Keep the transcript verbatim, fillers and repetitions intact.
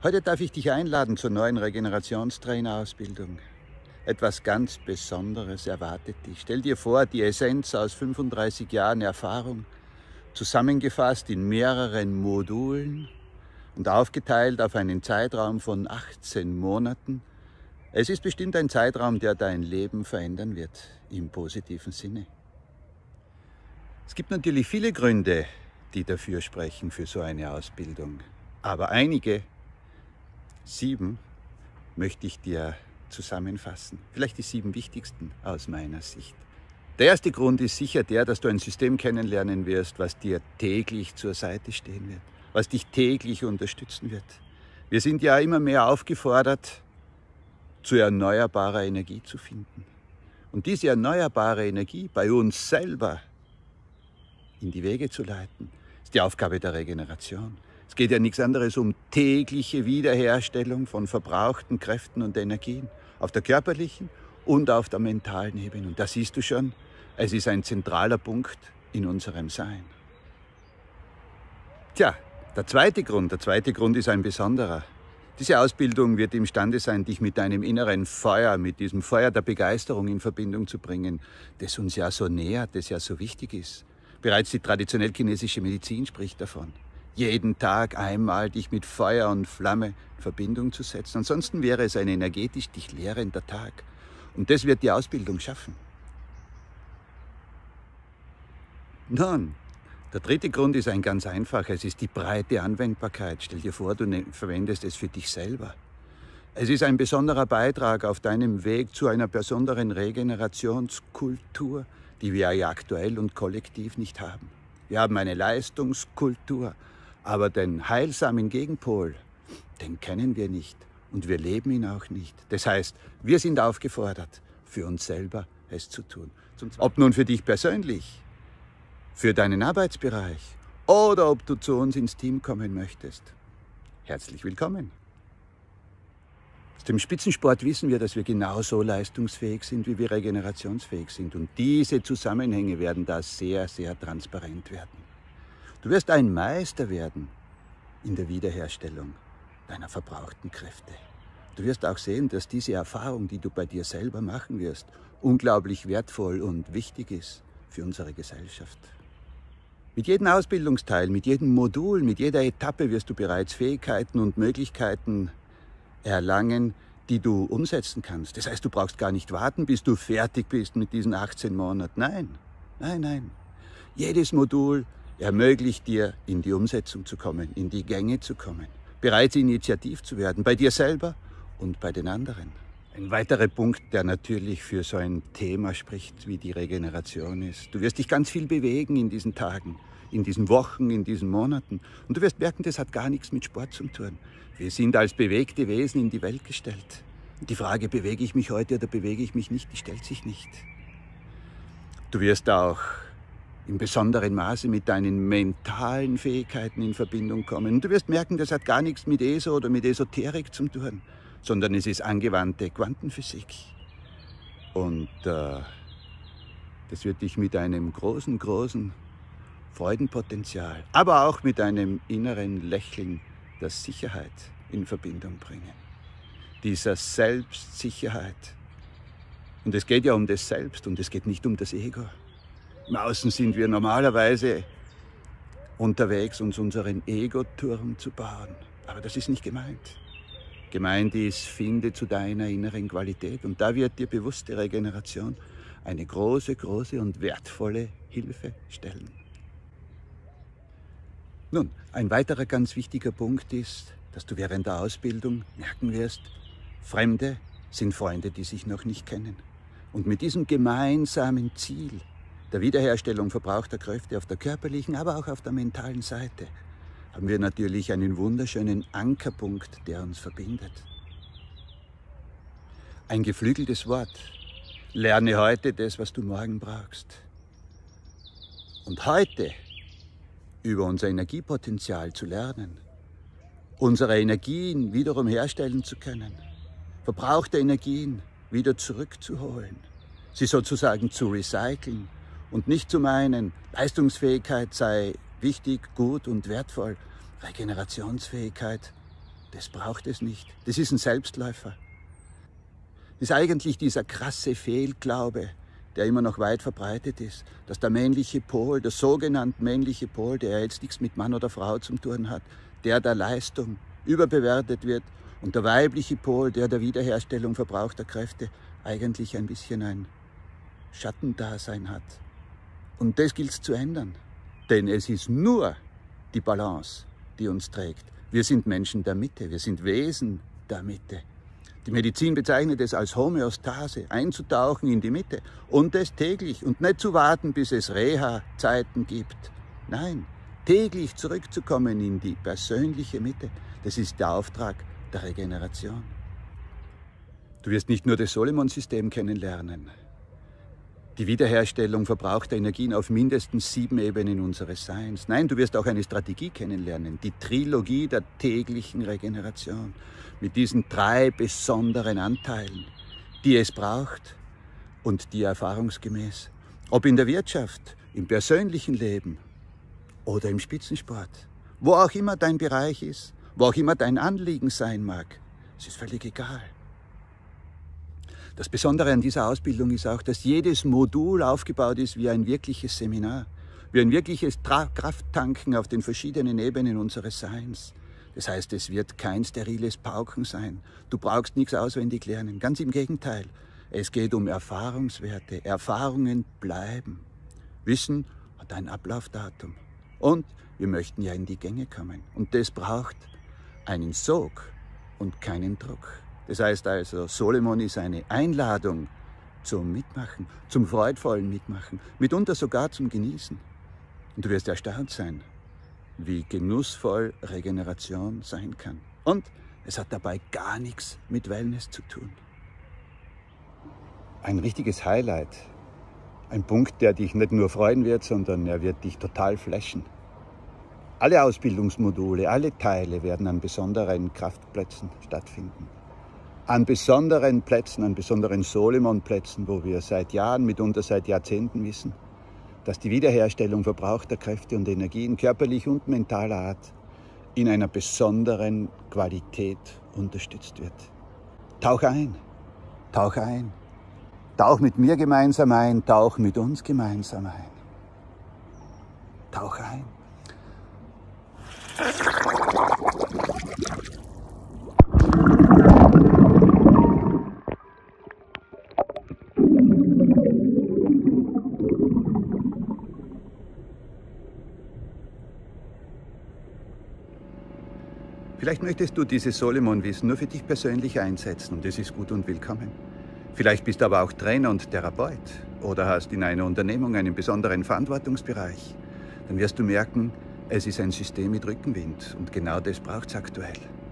Heute darf ich dich einladen zur neuen Regenerationstrainerausbildung. Etwas ganz Besonderes erwartet dich. Stell dir vor, die Essenz aus fünfunddreißig Jahren Erfahrung, zusammengefasst in mehreren Modulen und aufgeteilt auf einen Zeitraum von achtzehn Monaten. Es ist bestimmt ein Zeitraum, der dein Leben verändern wird, im positiven Sinne. Es gibt natürlich viele Gründe, die dafür sprechen, für so eine Ausbildung. Aber einige, sieben, möchte ich dir zusammenfassen. Vielleicht die sieben wichtigsten aus meiner Sicht. Der erste Grund ist sicher der, dass du ein System kennenlernen wirst, was dir täglich zur Seite stehen wird, was dich täglich unterstützen wird. Wir sind ja immer mehr aufgefordert, zu erneuerbarer Energie zu finden. Und diese erneuerbare Energie bei uns selber in die Wege zu leiten, ist die Aufgabe der Regeneration. Es geht ja nichts anderes um tägliche Wiederherstellung von verbrauchten Kräften und Energien auf der körperlichen und auf der mentalen Ebene. Und da siehst du schon, es ist ein zentraler Punkt in unserem Sein. Tja, der zweite Grund, der zweite Grund ist ein besonderer. Diese Ausbildung wird imstande sein, dich mit deinem inneren Feuer, mit diesem Feuer der Begeisterung in Verbindung zu bringen, das uns ja so nähert, das ja so wichtig ist. Bereits die traditionell chinesische Medizin spricht davon, jeden Tag einmal dich mit Feuer und Flamme in Verbindung zu setzen. Ansonsten wäre es ein energetisch dich leerender Tag. Und das wird die Ausbildung schaffen. Nun, der dritte Grund ist ein ganz einfacher. Es ist die breite Anwendbarkeit. Stell dir vor, du ne- verwendest es für dich selber. Es ist ein besonderer Beitrag auf deinem Weg zu einer besonderen Regenerationskultur, die wir ja aktuell und kollektiv nicht haben. Wir haben eine Leistungskultur, aber den heilsamen Gegenpol, den kennen wir nicht und wir leben ihn auch nicht. Das heißt, wir sind aufgefordert, für uns selber es zu tun. Ob nun für dich persönlich, für deinen Arbeitsbereich oder ob du zu uns ins Team kommen möchtest. Herzlich willkommen. Aus dem Spitzensport wissen wir, dass wir genauso leistungsfähig sind, wie wir regenerationsfähig sind. Und diese Zusammenhänge werden da sehr, sehr transparent werden. Du wirst ein Meister werden in der Wiederherstellung deiner verbrauchten Kräfte. Du wirst auch sehen, dass diese Erfahrung, die du bei dir selber machen wirst, unglaublich wertvoll und wichtig ist für unsere Gesellschaft. Mit jedem Ausbildungsteil, mit jedem Modul, mit jeder Etappe wirst du bereits Fähigkeiten und Möglichkeiten erlangen, die du umsetzen kannst. Das heißt, du brauchst gar nicht warten, bis du fertig bist mit diesen achtzehn Monaten. Nein, nein, nein. Jedes Modul ermöglicht dir, in die Umsetzung zu kommen, in die Gänge zu kommen, bereits initiativ zu werden, bei dir selber und bei den anderen. Ein weiterer Punkt, der natürlich für so ein Thema spricht, wie die Regeneration ist. Du wirst dich ganz viel bewegen in diesen Tagen, in diesen Wochen, in diesen Monaten. Und du wirst merken, das hat gar nichts mit Sport zu tun. Wir sind als bewegte Wesen in die Welt gestellt. Und die Frage, bewege ich mich heute oder bewege ich mich nicht, die stellt sich nicht. Du wirst auch in besonderem Maße mit deinen mentalen Fähigkeiten in Verbindung kommen. Und du wirst merken, das hat gar nichts mit E S O oder mit Esoterik zu tun, sondern es ist angewandte Quantenphysik. Und äh, das wird dich mit einem großen, großen Freudenpotenzial, aber auch mit einem inneren Lächeln der Sicherheit in Verbindung bringen. Dieser Selbstsicherheit. Und es geht ja um das Selbst und es geht nicht um das Ego. Im Außen sind wir normalerweise unterwegs, uns unseren Ego-Turm zu bauen. Aber das ist nicht gemeint. Gemeint ist, finde zu deiner inneren Qualität. Und da wird dir bewusste Regeneration eine große, große und wertvolle Hilfe stellen. Nun, ein weiterer ganz wichtiger Punkt ist, dass du während der Ausbildung merken wirst, Fremde sind Freunde, die sich noch nicht kennen. Und mit diesem gemeinsamen Ziel der Wiederherstellung verbrauchter Kräfte auf der körperlichen, aber auch auf der mentalen Seite haben wir natürlich einen wunderschönen Ankerpunkt, der uns verbindet. Ein geflügeltes Wort. Lerne heute das, was du morgen brauchst. Und heute über unser Energiepotenzial zu lernen, unsere Energien wiederum herstellen zu können, verbrauchte Energien wieder zurückzuholen, sie sozusagen zu recyceln und nicht zu meinen, Leistungsfähigkeit sei wichtig, gut und wertvoll. Regenerationsfähigkeit, Das braucht es nicht. Das ist ein Selbstläufer. Das ist eigentlich dieser krasse Fehlglaube, der immer noch weit verbreitet ist, dass der männliche Pol, der sogenannte männliche Pol, der jetzt nichts mit Mann oder Frau zu tun hat, der der Leistung überbewertet wird und der weibliche Pol, der der Wiederherstellung verbrauchter Kräfte, eigentlich ein bisschen ein Schattendasein hat. Und das gilt es zu ändern, denn es ist nur die Balance, die uns trägt. Wir sind Menschen der Mitte, wir sind Wesen der Mitte. Die Medizin bezeichnet es als Homöostase, einzutauchen in die Mitte und das täglich und nicht zu warten, bis es Reha-Zeiten gibt. Nein, täglich zurückzukommen in die persönliche Mitte, das ist der Auftrag der Regeneration. Du wirst nicht nur das Solomon-System kennenlernen. Die Wiederherstellung verbrauchter Energien auf mindestens sieben Ebenen unseres Seins. Nein, du wirst auch eine Strategie kennenlernen, die Trilogie der täglichen Regeneration, mit diesen drei besonderen Anteilen, die es braucht und die erfahrungsgemäß, ob in der Wirtschaft, im persönlichen Leben oder im Spitzensport, wo auch immer dein Bereich ist, wo auch immer dein Anliegen sein mag, es ist völlig egal. Das Besondere an dieser Ausbildung ist auch, dass jedes Modul aufgebaut ist wie ein wirkliches Seminar, wie ein wirkliches Tra- Krafttanken auf den verschiedenen Ebenen unseres Seins. Das heißt, es wird kein steriles Pauken sein. Du brauchst nichts auswendig lernen. Ganz im Gegenteil. Es geht um Erfahrungswerte. Erfahrungen bleiben. Wissen hat ein Ablaufdatum. Und wir möchten ja in die Gänge kommen. Und das braucht einen Sog und keinen Druck. Das heißt also, Solomon ist eine Einladung zum Mitmachen, zum freudvollen Mitmachen, mitunter sogar zum Genießen. Und du wirst erstaunt sein, wie genussvoll Regeneration sein kann. Und es hat dabei gar nichts mit Wellness zu tun. Ein richtiges Highlight, ein Punkt, der dich nicht nur freuen wird, sondern er wird dich total flashen. Alle Ausbildungsmodule, alle Teile werden an besonderen Kraftplätzen stattfinden. An besonderen Plätzen, an besonderen Solomon-Plätzen, wo wir seit Jahren, mitunter seit Jahrzehnten wissen, dass die Wiederherstellung verbrauchter Kräfte und Energien körperlich und mentaler Art in einer besonderen Qualität unterstützt wird. Tauch ein, tauch ein, tauch mit mir gemeinsam ein, tauch mit uns gemeinsam ein. Tauch ein. Vielleicht möchtest du dieses Solomon-Wissen nur für dich persönlich einsetzen und das ist gut und willkommen. Vielleicht bist du aber auch Trainer und Therapeut oder hast in einer Unternehmung einen besonderen Verantwortungsbereich. Dann wirst du merken, es ist ein System mit Rückenwind und genau das braucht es aktuell.